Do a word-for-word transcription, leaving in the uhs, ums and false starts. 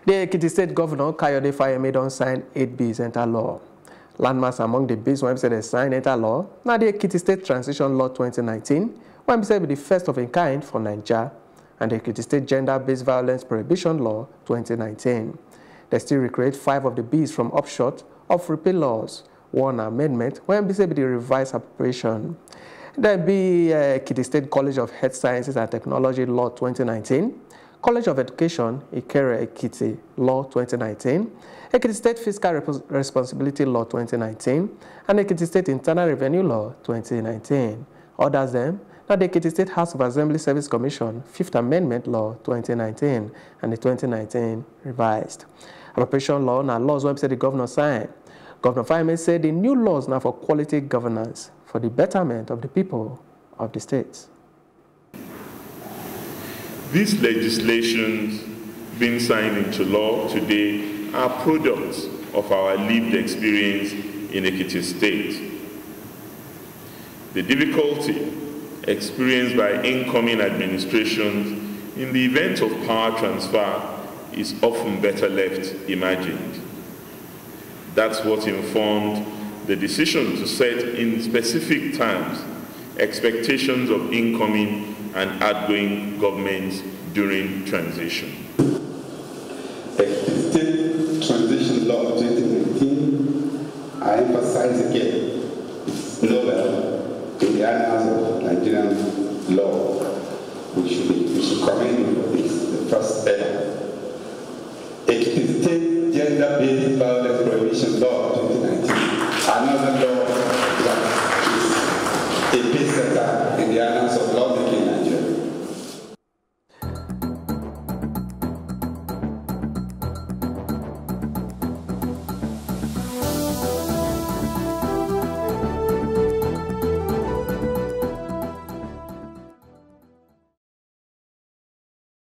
The Ekiti State Governor, Kayode Fayemi, don sign eight bills enter law. Landmarks among the bills when they sign enter law, now the Ekiti State Transition Law twenty nineteen, when be the first of a kind for Nigeria, and the Ekiti State Gender-Based Violence Prohibition Law twenty nineteen. They still recreate five of the bills from upshot of repeal laws, one amendment when be the revised appropriation. There be uh, Ekiti State College of Health Sciences and Technology Law twenty nineteen, College of Education, Ikere Ekiti Law twenty nineteen, Ekiti State Fiscal Rep Responsibility Law twenty nineteen, and Ekiti State Internal Revenue Law twenty nineteen. Others them, now the Ekiti State House of Assembly Service Commission, Fifth Amendment Law twenty nineteen, and the twenty nineteen revised. Appropriation law now laws when the governor signed. Governor Fayemi said the new laws now for quality governance for the betterment of the people of the states. These legislations being signed into law today are products of our lived experience in Ekiti State. The difficulty experienced by incoming administrations in the event of power transfer is often better left imagined. That's what informed the decision to set in specific terms expectations of incoming and outgoing governments during transition. The State Transition Law twenty nineteen, I emphasize again, is novel in the annals of Nigerian